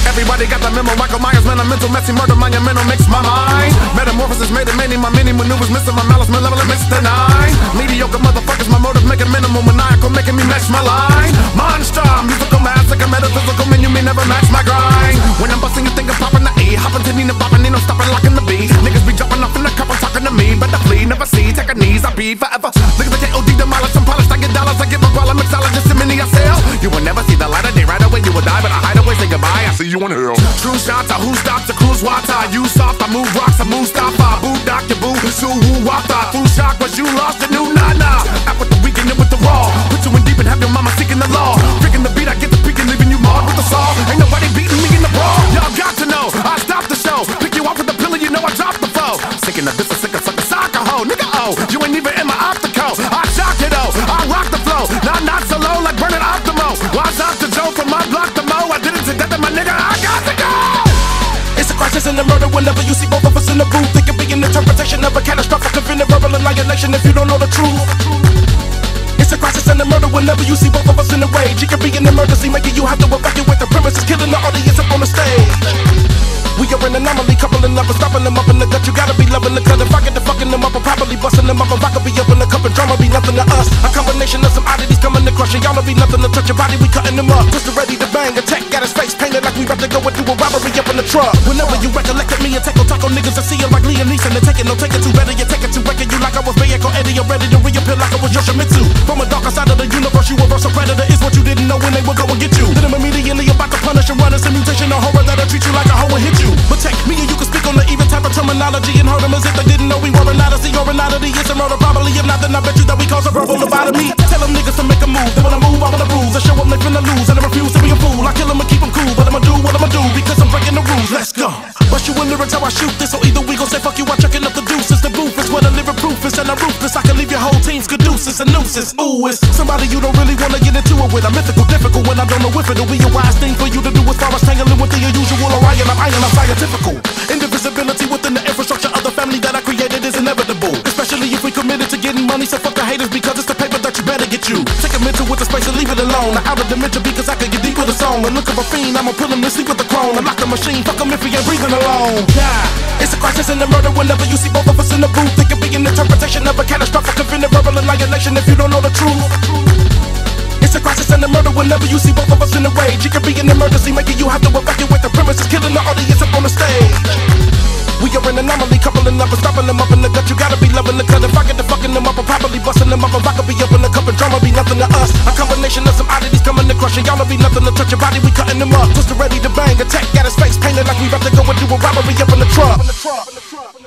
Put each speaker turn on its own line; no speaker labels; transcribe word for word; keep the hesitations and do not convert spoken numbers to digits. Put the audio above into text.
Everybody got the memo. Michael Myers, man, a mental, messy murder, monumental, mix my mind. Metamorphosis made it many, my many maneuvers missing my malice, my level of mix the nine. Mediocre motherfuckers, my motive making minimal, maniacal, making me match my line. Monster, musical massacre, metaphysical, man, you may never match my grind. When I'm busting, you think I'm popping the E, hopping to Nina, popping Nino, stopping, locking the B. Niggas be jumping off in the couple, talking to me, better flee, never see, take a knees, I be forever. Look at the K O D, demolish, I'm polished, I get dollars, I give a while, I'm mixologist, and many I sell. You will never see the light of day, right away you will die, but I hide away, say goodbye, I see you in hell. True shots, who stops the cruise water? You soft, I move rocks, I move stop, I boo, doctor boo, so woo, wata. Food shock, was you lost, the new nana. Out with the weekend and with the raw. Put you in deep and have your mama seeking the law. Freaking the beat, I get the peak and leaving you marred with the saw. Ain't nobody beating me in the brawl. Y'all got to know, I stopped the show. Pick you up with the pillar, you know I dropped the foe. Sick in the this, a sick, a sucker, soccer hoe. Nigga, oh, you ain't even in my optical. I shock you though, I rock the flow. Not, not so low like burning Optimo. Why's up to Joe from my block to Mo? I did it to death, my nigga, I got to go.
It's a crisis and a murder whenever you see both of us in the booth. It can be an interpretation of a catastrophic event, a verbal annihilation if you don't know the truth. It's a crisis and a murder whenever you see both of us in the rage. It can be an emergency, making you have to evacuate the premises, killing the audience up on the stage. We are an anomaly, coupling up and stopping them up in the gut. You gotta be loving the cut. If I get to fucking them up, I'm probably busting them up. If I could be up in the cup and drama be nothing to us. A combination of some oddities coming to crush, and y'all don't be nothing to touch your body. We cutting them up, twisted ready to bang. Attack got his face painted like we about to go and do a robbery up in the truck. Whenever you recollect me and tackle taco niggas, I see you like Liam Neeson. And take it, no take it too better. You take it too wrecking you like I was Bayeko Eddie. I'm ready to reappear like I was Yoshimitsu. From a darker side of the universe, you a versatile predator. Is what you didn't know when they would go and get you. Then I'm immediately about to punish and run. It's a mutation of horror that'll treat you like a hoe and hit you. But take me and you can speak on the even type of terminology and hurt them as if they didn't know we were an odyssey or an oddity. It's a murder probably. If not, then I bet you that we cause a verbal lobotomy. Tell them niggas to make a move. They wanna move, I wanna bruise. I show them they finna lose and I refuse to be a fool. I kill them and keep them cool, but I'ma do what I'ma do because I'm breaking the rules. Let's go. Bust you in lyrics how I shoot this, so either we gon' say fuck you, I chucking up the deuces. The booth is where the living proof is, and I'm ruthless. I can leave your whole team scaduces and nooses. Ooh, it's somebody you don't really wanna get into it with. I'm mythical, difficult when I don't know if it'll be a wise thing for you to do as far as tangling with the unusual Orion. I'm iron, I'm scientifical. Indivisibility within the infrastructure of the family that I created is inevitable. Especially if we committed to getting money, so fuck the haters because it's the paper that you better get you. Take a mental with the space and leave it alone. Out of dimension because I can get deep with a song. The look of a fiend, I'ma put him to sleep with the clone. I lock the machine, fuck him if he ain't breathing alone. Yeah, it's a crisis and a murder whenever you see both of us in the booth. It can be an interpretation of a catastrophic event, a verbal annihilation if you don't know the truth. It's a crisis and a murder whenever you see both of us in the rage. It can be an emergency, making you have to evacuate the premises, killing the audience up on the stage. We are an anomaly, coupling up and stopping them up in the gut. You gotta be loving the cut. If I get to fucking them up, I'm probably busting them up. If I could be up in the cup and drama be nothing to us. A combination of some oddities coming to crush, and y'all don't be nothing to touch your body. We cutting them up, twisted ready to bang. Attack got his face painted like we about to go and do a robbery up in the truck.